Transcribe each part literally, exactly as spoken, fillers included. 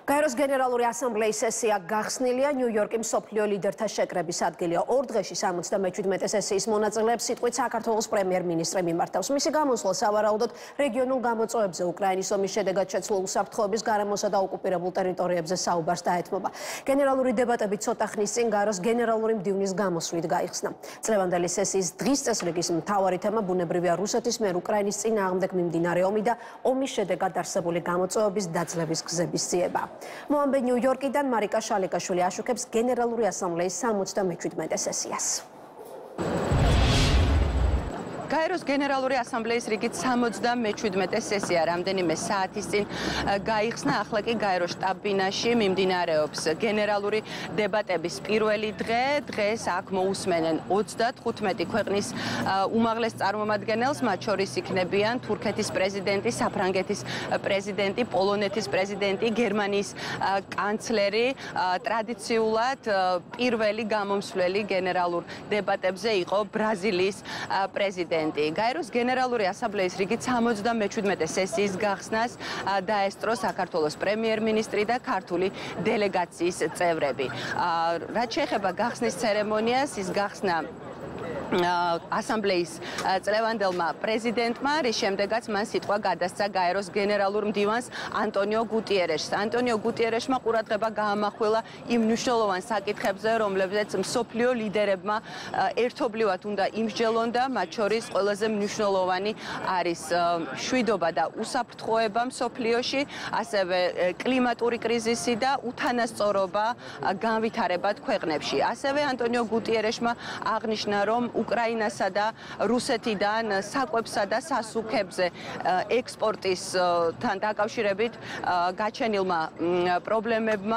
გაეროს გენერალური ასამბლეის სესია გახსნილია. ნიუ-იორკი მსოფლიო ლიდერთა შეკრების ადგილია. ორ დღეში სამოცდამეჩვიდმეტე სესიის მონაწილეებს სიტყვით საქართველოს პრემიერ-მინისტრი მიმართავს. მისი გამოსვლა სავარაუდოდ რეგიონულ გამოწვევებზე, უკრაინის ომის შედეგად შეცვლილ უსაფრთხოების გარემოსა და ოკუპირებულ ტერიტორიებზე საუბარს დაეთმობა. გენერალური დებატები ცოტა ხნის წინ გაეროს გენერალური მდივნის გამოსვლით გაიხსნა. წლევანდელი სესიის დღის წესრიგის მთავარი თემა ბუნებრივია რუსეთის მიერ უკრაინის წინააღმდეგ მიმდინარე ომი და ომის შედეგად არსებული გამოწვევების დაძლევის გზების ძიება. მოამბე ნიუ-იორკიდან მარიკა შალიკაშვილი აშუქებს გენერალური ასამბლეის სამოცდამეჩვიდმეტე სესიას. გაეროს გენერალური ასამბლეის რიგით სამოცდამეჩვიდმეტე სესია რამდენიმე საათის წინ გაიხსნა. ახლა კი გაეროს შტაბ-ბინაში მიმდინარეობს გენერალური დებატების პირველი დღე. დღეს აქ მოусმენენ ოცდათხუთმეტი ქვეყნის უმაღლეს წარმომადგენელს, მათ შორის იქნებიან თურქეთის პრეზიდენტი, საფრანგეთის პრეზიდენტი, პოლონეთის პრეზიდენტი, გერმანიის კანცლერი. ტრადიციულად პირველი გამომსვლელი გენერალურ დებატებზე იყო ბრაზილიის პრეზიდენტი. გაეროს გენერალური ასამბლეის რიგით სამოცდამეჩვიდმეტე სესიის გახსნას დაესწრო საქართველოს პრემიერ-მინისტრი და ქართული დელეგაციის წევრები. რაც შეეხება გახსნის ცერემონიას, ის გახსნა ასამბლეის წლევანდელმა პრეზიდენტმა, რის შემდეგაც მან სიტყვა გადასცა გაეროს გენერალურ მდივანს ანტონიო გუტიერეშს. ანტონიო გუტიერეშმა ყურადღება გაამახვილა იმ მნიშვნელოვან საკითხებზე, რომლებზეც მსოფლიო ლიდერებმა ერთობლივად უნდა იმსჯელონ და მათ შორის ყველაზე მნიშვნელოვანი არის მშვიდობა და უსაფრთხოება მსოფლიოში, ასევე კლიმატური კრიზისი და უთანასწორობა განვითარებად ქვეყნებში. ასევე ანტონიო გუტიერეშმა აღნიშნა, რომ უკრაინასა და რუსეთიდან საკვებსა და სასუქებზე ექსპორტისთან დაკავშირებით გაჩენილმა პრობლემებმა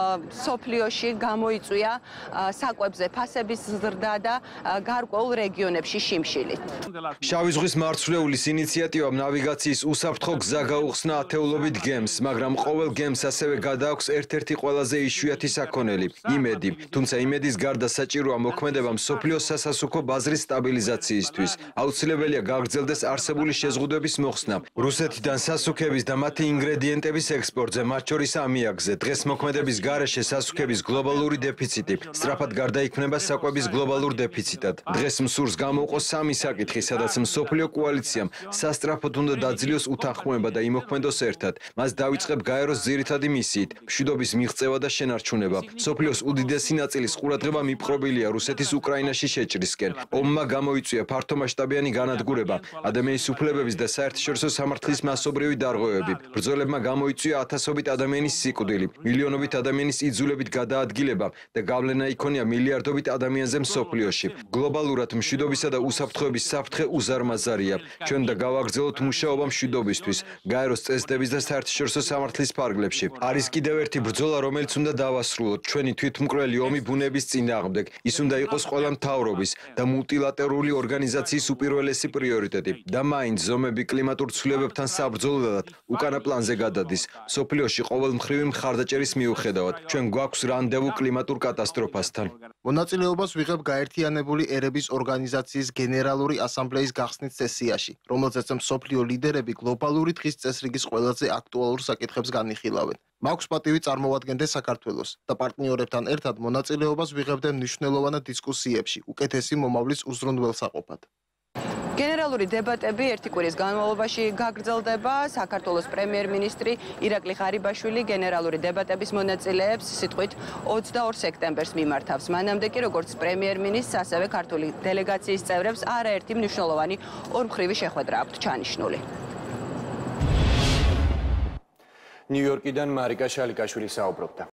სოფლიოში გამოიწვია საკვებზე ფასების ზრდა და გარკვეულ რეგიონებში შიმშილი. შავი ზღვის მარცვლეულის ინიციატივამ ნავიგაციის უსაფრთხო გზა გაუხსნა ათეულობით გემს, მაგრამ ყოველ გემს ასევე გადააქვს ერთ-ერთი ყველაზე იშვიათი საქონელი იმედი. თუმცა იმედის გარდა საჭიროა მოქმედება მსოფლიოს სასასუქო ბაზრის სტაბილიზაციისთვის. აუცილებელია გაგრძელდეს არსებული შეზღუდვების მოხსნა რუსეთიდან სასუქების და მათი ინგრედიენტების ექსპორტზე, მათ შორის ამიაკზე. დღეს მოქმედების გარეშე სასუქების გლობალური დეფიციტი სწრაფად გარდაიქმნება საკვების გლობალურ დეფიციტად. დღეს მსურს გამოუყო სამი საკითხი, სადაც მსოფლიო კოალიციამ სასწრაფოდ უნდა დაძლიოს უთანხმოება და იმოქმედოს ერთად. მას დავიწყებ გაეროს ძირითადი მისიით, მშვიდობის მიღწევა და შენარჩუნება. მსოფლიოს უდიდესი ნაწილის ყურადღება მიპყრობილია რუსეთის უკრაინაში შეჭრისკენ. ომმა გამოიწვია ფართომასშტაბიანი განადგურება, ადამიანის უფლებების და საერთაშორისო სამართლის მასობრივი დარღვევები. ბრძოლებმა გამოიწვია ათასობით ადამიანის სიკვდილი, მილიონობით ადამიანის იძულებით გადაადგილება და გავლენა იქონია მილიარდობით ადამიანზე მსოფლიოში. გლობალურად მშვიდობისა და უსაფრთხოების საფრთხე უზარმაზარია. ჩვენ უნდა გავაგრძელოთ მუშაობა მშვიდობისთვის, გაეროს წესდების და საერთაშორისო სამართლის ფარგლებში. არის კიდევ ერთი ბრძოლა, რომელიც უნდა დავასრულოთ. ჩვენი თვითმკვლელი ომი ბუნების წინააღმდეგ. ის უნდა იყოს ყველა მთავრობის და მულტილატერალური ორგანიზაციის უპირველესი პრიორიტეტი და მაინც ზომები კლიმატურ ცვლილებებთან საბრძოლველად უკანა პლანზე გადადის. სოფლიოში ყოველმხრივი მხარდაჭერის მიუხედავად, ჩვენ გვაქვს რანდევუ კლიმატურ კატასტროფასთან. მონაწილეობას ვიღებ გაერთიანებული ერების ორგანიზაციის გენერალური ასამბლეის გახსნის სესიაში, რომელზეც მსოფლიო ლიდერები გლობალური დღის წესრიგის ყველაზე აქტუალურ საკითხებს განიხილავენ. მაქვს პატივი წარმოვადგენდე საქართველოს და პარტნიორებთან ერთად მონაწილეობას ვიღებდე მნიშვნელოვან დისკუსიებში, უკეთესი მომავლის უზრუნველსაყოფად. გენერალური დებატები ერთი კვირის განმავლობაში გაგრძელდება. საქართველოს პრემიერ-მინისტრი ირაკლი ღარიბაშვილი გენერალური დებატების მონაწილეებს სიტყვით ოცდაორ სექტემბერს მიმართავს. მანამდე კი როგორც პრემიერ-მინისტრს, ასევე ქართული დელეგაციის წევრებს არაერთი მნიშვნელოვანი ორმხრივი შეხვედრა აქვთ ჩანიშნული. ნიუ-იორკიდან მარიკა შალიკაშვილი საუბრობდა.